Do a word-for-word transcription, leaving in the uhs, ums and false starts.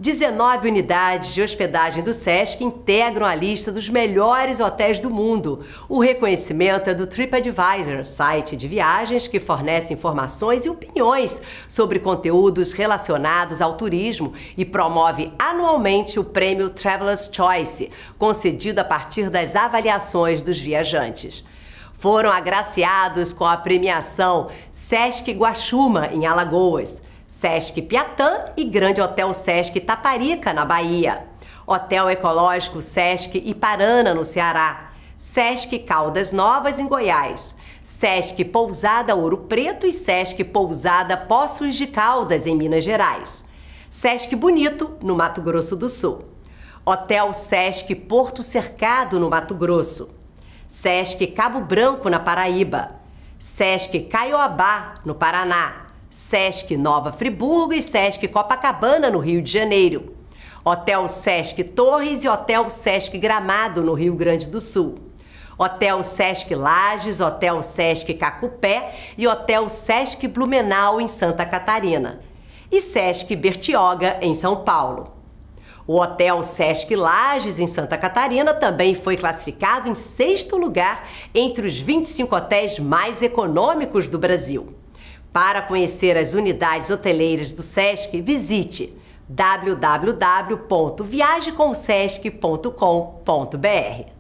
dezenove unidades de hospedagem do Sesc integram a lista dos melhores hotéis do mundo. O reconhecimento é do TripAdvisor, site de viagens que fornece informações e opiniões sobre conteúdos relacionados ao turismo e promove anualmente o prêmio Traveler's Choice, concedido a partir das avaliações dos viajantes. Foram agraciados com a premiação Sesc Guaxuma, em Alagoas, Sesc Piatã e Grande Hotel Sesc Taparica, na Bahia, Hotel Ecológico Sesc Iparana, no Ceará, Sesc Caldas Novas, em Goiás, Sesc Pousada Ouro Preto e Sesc Pousada Poços de Caldas, em Minas Gerais, Sesc Bonito, no Mato Grosso do Sul, Hotel Sesc Porto Cercado, no Mato Grosso, Sesc Cabo Branco, na Paraíba, Sesc Caiobá, no Paraná, Sesc Nova Friburgo e Sesc Copacabana, no Rio de Janeiro, Hotel Sesc Torres e Hotel Sesc Gramado, no Rio Grande do Sul, Hotel Sesc Lages, Hotel Sesc Cacupé e Hotel Sesc Blumenau, em Santa Catarina, e Sesc Bertioga, em São Paulo. O Hotel Sesc Lages, em Santa Catarina, também foi classificado em sexto lugar entre os vinte e cinco hotéis mais econômicos do Brasil. Para conhecer as unidades hoteleiras do Sesc, visite w w w ponto viaje com sesc ponto com ponto br.